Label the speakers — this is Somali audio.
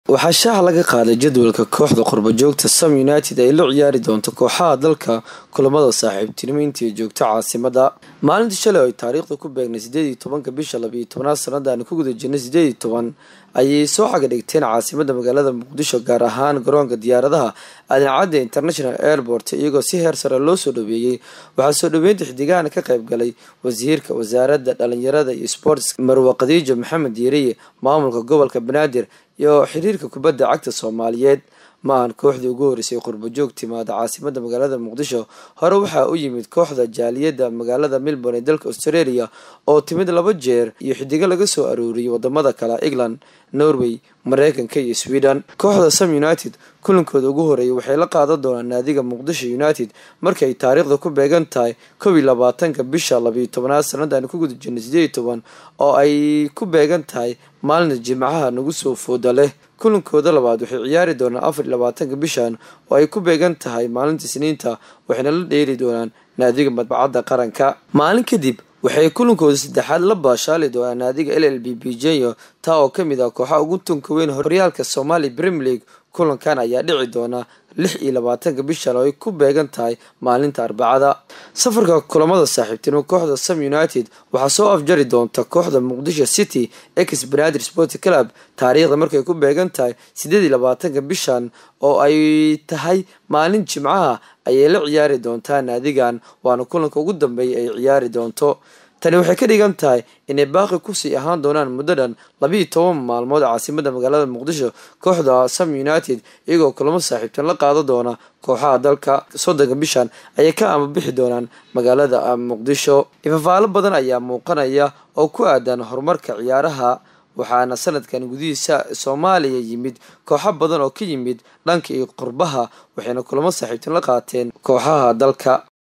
Speaker 1: waxaa shaaca laga qaaday jadwalka kooxda qurbo-joogta Sam United ay la ciyaari doonto kooxaha dalka kulamada saaxiibtinimo intii joogta caasimada. Maalintii shalay oo taariikhda ku beegnay 18 bisha 12 sanadaan ku guda jirnay 18 ayay soo xaga dhigteen caasimada magaalada Muqdisho gaar ahaan garoonka diyaaradaha Aadan Cadde International Airport iyagoo si heer sare loo soo dhaweeyay. Waxaa soo dhaweynta xidigahan ka qayb galay wasiirka wasaaradda dhalinyarada iyo sports Marwa Khadiija Maxamed Yeriye, maamulka gobolka Banaadir iyo xiriirka kubadda cagta Soomaaliyeed. maan kooxdii ugu horeysay qurbo-joog timaada caasimada magaalada Muqdisho hore waxaa u yimid kooxda jaaliyada magaalada Melbourne ee dalka Australia oo timid 2 jeer iyo xidiga laga soo arooriyay wadamada kala England, Norway, Mareykanka iyo Sweden. Kooxda Sam United kulankooda ugu horeeyay waxay la qaadan doonaan naadiga Muqdisho United markay taariikhda ku beegan tahay 21 bisha 12 sanadaan ku guda jirnay 18 oo ay ku beegan tahay maalin Jimcaha nagu soo fooda leh. kulankooda labaad waxay ciyaari doonaan 24 bishan oo ay ku beegan tahay maalinta Isniinta waxayna la dheeri doonaan naadiga madbacadda qaranka. maalin kadib waxay kulankooda saddexaad la baashaali doonaan naadiga LLB Bijeyo taa oo kamid ah kooxaha ugu tunka weyn horyaalka Somali Premier League. kulankan ayaa dhici doona 26 bishan oo ay ku beegan tahay maalinta Arbacada. safarka kulamada saaxiibtinimo kooxda Sam United waxaa soo afjari doonta kooxda Muqdisho City ex Banaadir Sport Club taariikhda markay ku beegan tahay 28 bishan oo ay tahay maalin Jimcaha ayay la ciyaari doontaa naadigan waana kulanka ugu dambeeyay ay ciyaari doonto. tani waxay ka dhigan tahay inay baaqi ku sii ahaan doonaan muddo dhan 12 maalmood caasimada magaalada Muqdisho. kooxda Sam United iyagoo kulamo saaxiibtan la qaadan doona kooxaha dalka 30 bishan ayay ka ama bixi doonaan magaalada Muqdisho. ifafaalo badan ayaa muuqanaya oo ku aadan horumarka ciyaaraha waxaana sanadkan gudihiisa Soomaaliya yimid kooxo badan oo ka yimid dhanka qurbaha waxayna kulamo saaxiibtan la qaateen kooxaha dalka.